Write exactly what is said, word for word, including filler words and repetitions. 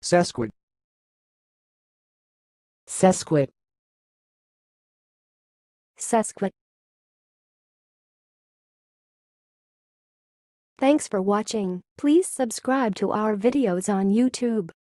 sesquih, sesquih, sesquih. Thanks for watching. Please subscribe to our videos on YouTube.